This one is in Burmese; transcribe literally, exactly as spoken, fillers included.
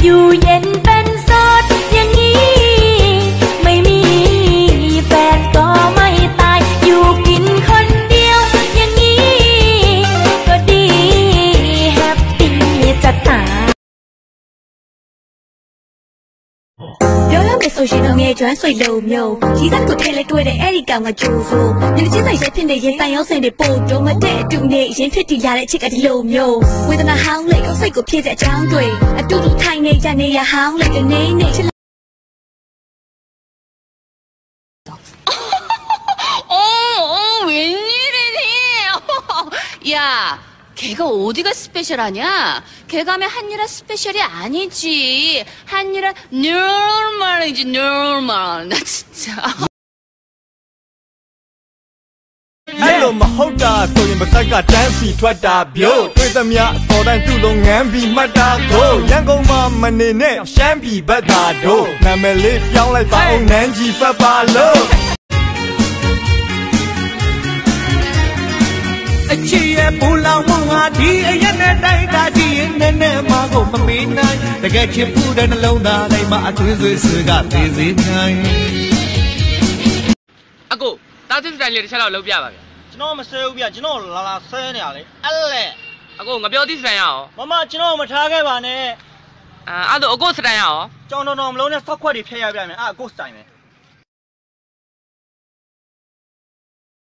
อยู่เย็นเป็นโสดอย่างนี้ไม่มีแฟนก็ไม่ตายอยู่กินคนเดียวอย่างนี้ก็ดีแฮปปี้จะตายပြောရမယ်ဆိုရှင်တော့ငယ်ကျွမ်းဆွေလုံးမျိုးကြီးစက်ကိုထဲလဲတွေ့တဲ့အဲ့ဒီကောင်ကဂျိုးဆိုညနေချင်းဆိုင်ရဲဖြစ်နေရင်တန်ရုံးစင်တွေပို့တော့မတဲ့အတူနေရင်ဖြစ်တည်ရတဲ့အချစ်ကဒီလိုမျိုးဝေဒနာဟောင်းလေးကိုစိတ်ကိုဖြစ်တဲ့အကြောင်းတွေအတူတူထိုင်နေကြနေရဟောင်းလေးကနေနေချစ် 어, 어, 웬일이니? 야, 걔가 어디가 스페셜하냐? 걔가면 한유라 스페셜이 아니지. 한유라 normal이지, normal. 나 진짜. အဲ့လိုမဟုတ်တာဆိုရင်ပါဇက်ကတန်းစီထွက်တာပြို့တွေ့သမျှစော်တန်းသူ့လုံးငန်းပြီးမှတ်တာကိုရန်ကုန်မှာမနေနဲ့ရှမ်းပြည်ဘက်သာတို့နာမည်လေးပြောင်းလိုက်ပါအောင်နန်းကြီးဖက်ပါလို့အချစ်ရဲ့ပူလောင်မှုဟာဒီအရက်နဲ့တိုက်တာကြည့်ရင်နည်းနည်းမှကိုမမေးနိုင်တကယ်ချစ်ဖို့တဲ့နှလုံးသားတိုင်းမှာအသွေးဆွေးဆွေးကသေးစေနိုင်အကိုတားသစ်တိုင်းလေးတစ်ချက်တော့လုပ်ပြပါဗျာကျွန်တော်မဆဲဘူးဗျာကျွန်တော်လာလာဆဲနေရလေအဲ့လေအကိုငါပြောသစ်တိုင်းရအောင်မမကျွန်တော်မထားခဲ့ပါနဲ့အာအဲ့တော့အကိုစတိုင်းရအောင်ကြောင်တော်တော်မလုံးနဲ့ဆော့ခွက်တွေဖျက်ရပြမယ်အဲ့အကိုစတိုင်းပဲ